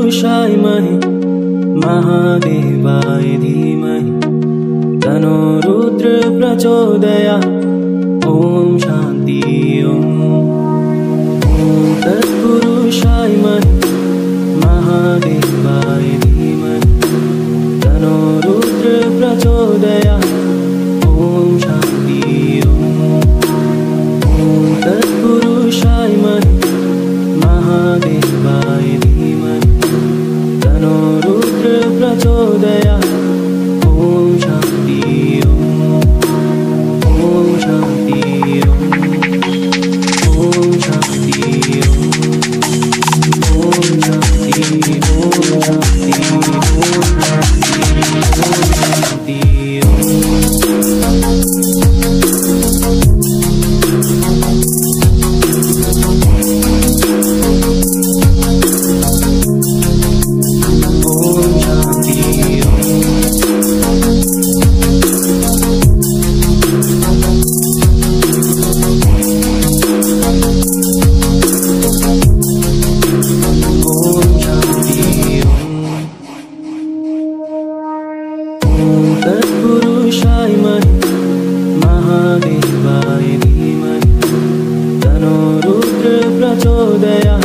तत्पुरुषाय महादेवाय धीमहि तन्नो रुद्र प्रचोदयात्। ओम शांति ओम। तत्पुरुषाय महादेवाय धीमहि तन्नो रुद्र प्रचोदयात्। ओम शांति ओम। तत्पुरुषाय महादेवाय धीमहि तन्नो रुद्र प्रचोदयात्। ओम शांति ओम। ओम शांति ओम। ओम शांति ओम। ओम शांति ओम शांति ओम शांति ओम। तत्पुरुषाय महादेवाय धीमहि तन्नो रुद्र प्रचोदयात्।